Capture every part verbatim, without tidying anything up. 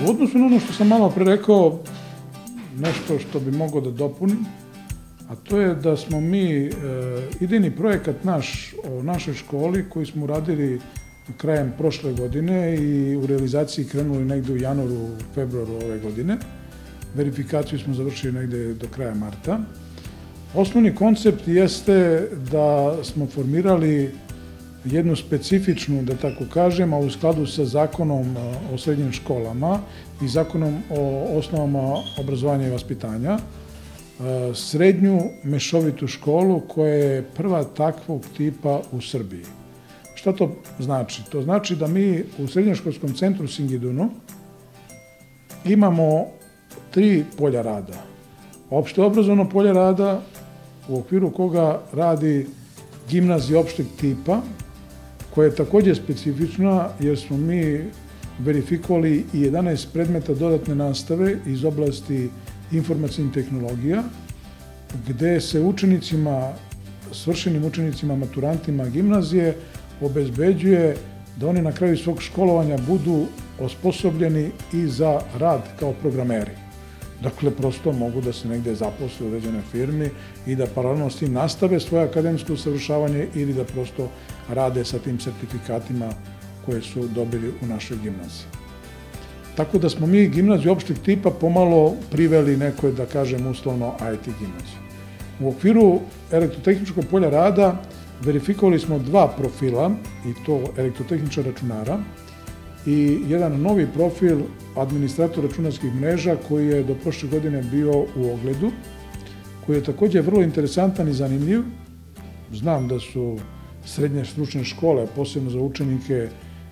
U odnosu na ono što sam malo pre rekao, nešto što bi mogao da dopunim, a to je da smo mi idejni projekat naš o našoj školi koji smo uradili krajem prošle godine i u realizaciji krenuli negde u januaru, februaru ove godine. Verifikaciju smo završili negde do kraja marta. Osnovni koncept jeste da smo formirali jednu specifičnu, da tako kažem, a u skladu sa zakonom o srednjim školama i zakonom o osnovama obrazovanja i vaspitanja, srednju mešovitu školu koja je prva takvog tipa u Srbiji. Šta to znači? To znači da mi u Srednjoškolskom centru Singidunu imamo tri polja rada. Opšte obrazovno polje rada u okviru koga radi gimnazija opšteg tipa, koja je takođe specifična jer smo mi verifikovali i jedanaest predmeta dodatne nastave iz oblasti informacijnih tehnologija, gde se učenicima, svršenim učenicima, maturantima gimnazije obezbeđuje da oni na kraju svog školovanja budu osposobljeni i za rad kao programeri. Dakle, prosto mogu da se negde zaposle u određenoj firmi i da paralelno s tim nastave svoje akademsko usavršavanje ili da prosto rade sa tim sertifikatima koje su dobili u našoj gimnaziji. Tako da smo mi gimnaziju opšteg tipa pomalo priveli nekoj, da kažem, uslovno I T gimnaziju. U okviru elektrotehničkog polja rada verifikovali smo dva profila, i to elektrotehničar računara i jedan novi profil administrator računarskih mreža koji je do prošle godine bio u ogledu, koji je takođe vrlo interesantan i zanimljiv. Znam da su srednje stručne škole, posebno za učenike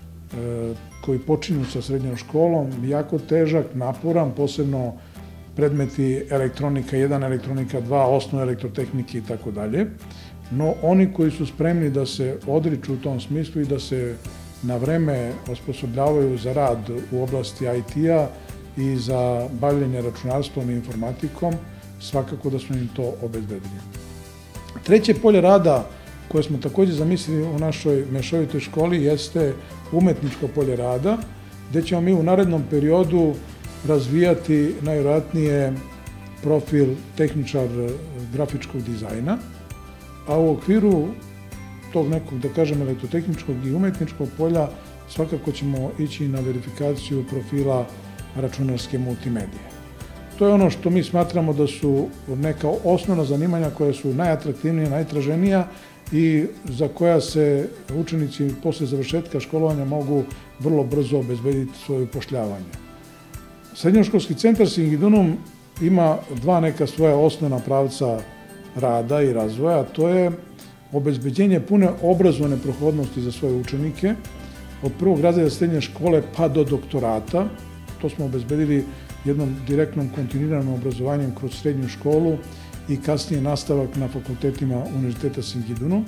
koji počinju sa srednjom školom, jako težak, naporan, posebno predmeti elektronika jedan, elektronika dva, osnove elektrotehnike i tako dalje. No, oni koji su spremni da se odriču u tom smislu i da se na vreme osposobljavaju za rad u oblasti I T-a i za bavljenje računarstvom i informatikom, svakako da smo im to obezbedili. Treće polje rada koje smo takođe zamislili u našoj mešovitoj školi jeste umetničko polje rada, gde ćemo mi u narednom periodu razvijati najvjerojatnije profil tehničar grafičkog dizajna, a u okviru tog nekog, da kažem, elektrotehničkog i umetničkog polja svakako ćemo ići na verifikaciju profila računarske multimedije. To je ono što mi smatramo da su neka osnovna zanimanja koja su najatraktivnija, najtraženija i za koja se učenici posle završetka školovanja mogu vrlo brzo obezbediti svoje upošljavanje. Srednjoškolski centar Singidunum ima dva neka svoja osnovna pravca rada i razvoja, to je obezbeđenje pune obrazovne prohodnosti za svoje učenike, od prvog razreda srednje škole pa do doktorata. To smo obezbedili jednom direktnom kontinuiranom obrazovanjem kroz srednju školu i kasnije nastavak na fakultetima Univerziteta Singidunum.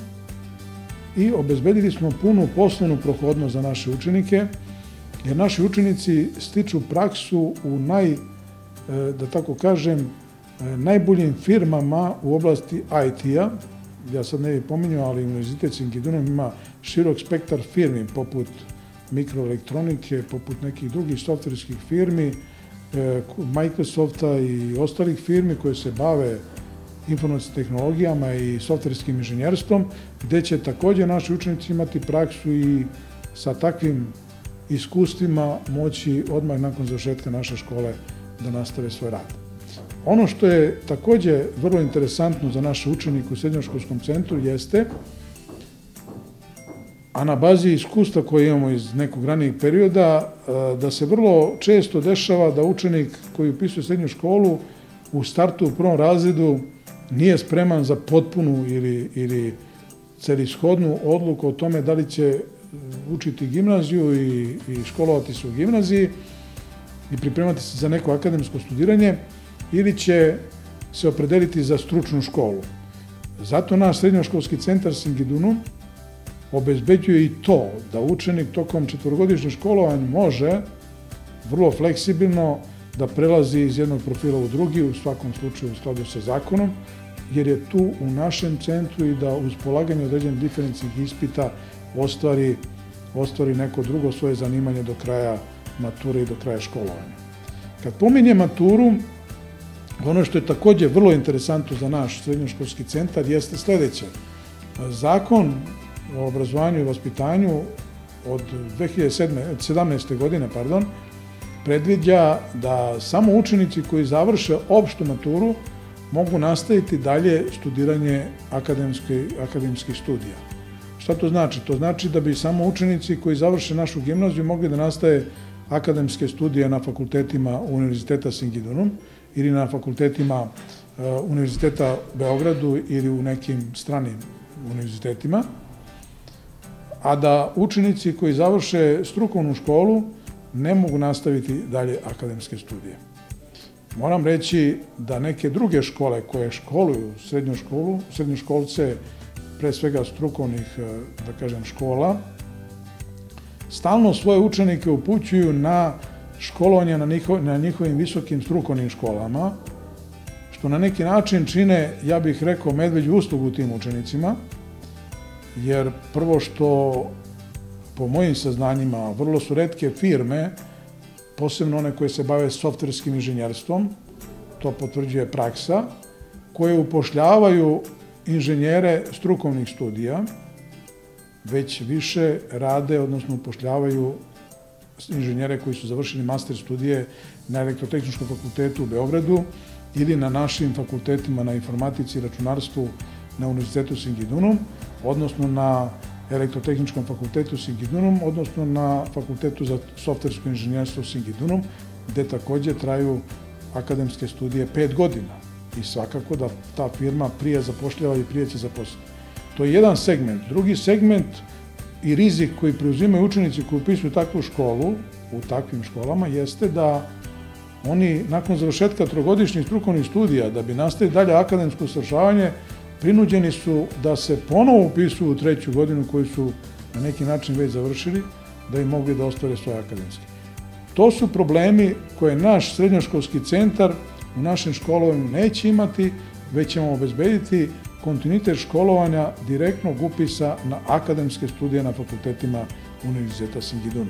I obezbedili smo punu poslovnu prohodnost za naše učenike, jer naši učenici stiču praksu u naj, da tako kažem, najboljim firmama u oblasti I T-a. Ja sad ne bih pominjao, ali Univerzitet Singidunum ima širok spektar firmi, poput mikroelektronike, poput nekih drugih softverskih firmi, Microsofta i ostalih firmi koje se bave informacijskim tehnologijama i softverskim inženjerstvom, gde će takođe naši učenici imati praksu i sa takvim iskustvima moći odmah nakon završetka naše škole da nastave svoj rad. Ono što je takođe vrlo interesantno za naše učenike u srednjoškolskom centru jeste, a na bazi iskustva koje imamo iz nekog ranijeg perioda, da se vrlo često dešava da učenik koji upisuje srednju školu u startu u prvom razredu nije spreman za potpunu ili, ili celishodnu odluku o tome da li će učiti gimnaziju i, i školovati se u gimnaziji i pripremati se za neko akademsko studiranje ili će se opredeliti za stručnu školu. Zato naš srednjoškolski centar Singidunum obezbeđuje i to da učenik tokom četvorogodišnjeg školovanja može vrlo fleksibilno da prelazi iz jednog profila u drugi, u svakom slučaju u skladu sa zakonom, jer je tu u našem centru i da uz polaganje određenih diferencijalnih ispita ostvari, ostvari neko drugo svoje zanimanje do kraja mature i do kraja školovanja. Kad pominjem maturu, ono što je također vrlo interesantno za naš srednjoškolski centar jeste sljedeće. Zakon o obrazovanju i vaspitanju od dve hiljade sedamnaeste. godine pardon, predviđa da samo učenici koji završe opštu maturu mogu nastaviti dalje studiranje akademskih studija. Šta to znači? To znači da bi samo učenici koji završe našu gimnaziju mogli da nastave akademske studije na fakultetima Univerziteta Singidunum ili na fakultetima Univerziteta u Beogradu ili u nekim stranim univerzitetima, a da učenici koji završe strukovnu školu ne mogu nastaviti dalje akademske studije. Moram reći da neke druge škole koje školuju srednju školu, srednjoškolce, pre svega strukovnih, da kažem, škola, stalno svoje učenike upućuju na školovanje na njihovim visokim strukovnim školama, što na neki način čine, ja bih rekao, medveđu uslugu tim učenicima, jer prvo što, po mojim saznanjima, vrlo su retke firme, posebno one koje se bave softverskim inženjerstvom, to potvrđuje praksa, koje upošljavaju inženjere strukovnih studija, već više rade, odnosno upošljavaju inženjere koji su završili master studije na Elektrotehničkom fakultetu u Beogradu ili na našim fakultetima na informatici i računarstvu na Univerzitetu Singidunum, odnosno na Elektrotehničkom fakultetu Singidunum, odnosno na Fakultetu za softversko inženjerstvo Singidunum, gde također traju akademske studije pet godina. I svakako da ta firma prije zapošljava i prije će zaposliti. To je jedan segment. Drugi segment i rizik koji preuzimaju učenici koji upisuju takvu školu, u takvim školama, jeste da oni nakon završetka trogodišnjih strukovnih studija, da bi nastavili dalje akademsko usavršavanje, prinuđeni su da se ponovo upisuju u treću godinu koju su na neki način već završili, da bi mogli da ostvare svoje akademske. To su problemi koje naš srednjoškolski centar u našem školovanju neće imati, već ćemo obezbediti kontinuitet školovanja direktnog upisa na akademske studije na fakultetima Univerziteta Singidunum.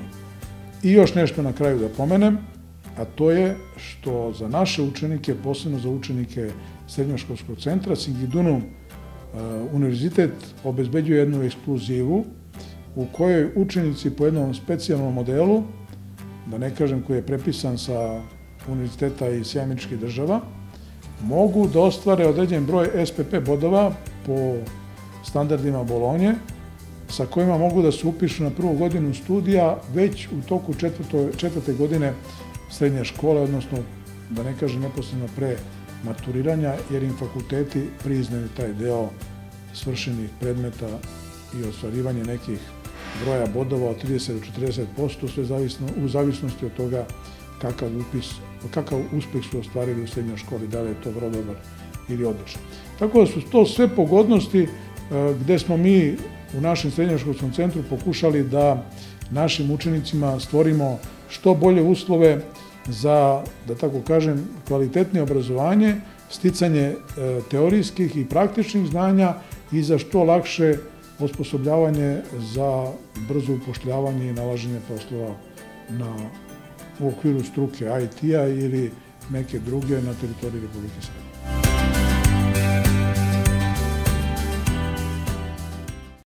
I još nešto na kraju da pomenem, a to je što za naše učenike, posebno za učenike srednjoškolskog centra, Singidunum univerzitet obezbeđuje jednu ekskluzivu u kojoj učenici po jednom specijalnom modelu, da ne kažem koji je prepisan sa univerziteta iz Sjedinjenih Američkih Država, mogu da ostvare određen broj S P P bodova po standardima Bolonje, sa kojima mogu da se upišu na prvu godinu studija već u toku četvrte godine srednje škole, odnosno, da ne kažem, neposredno pre maturiranja, jer im fakulteti priznaju taj deo svršenih predmeta i ostvarivanje nekih broja bodova od trideset do četrdeset posto, sve u zavisnosti od toga kakav upis, kakav uspeh su ostvarili u srednjoj školi, da li je to vrlo dobar ili odličan. Tako da su to sve pogodnosti gde smo mi u našem srednjoškolskom centru pokušali da našim učenicima stvorimo što bolje uslove za, da tako kažem, kvalitetnije obrazovanje, sticanje teorijskih i praktičnih znanja i za što lakše osposobljavanje za brzo upošljavanje i nalaženje poslova na, u okviru struke I T-a ili neke druge na teritoriji Republike Srbije.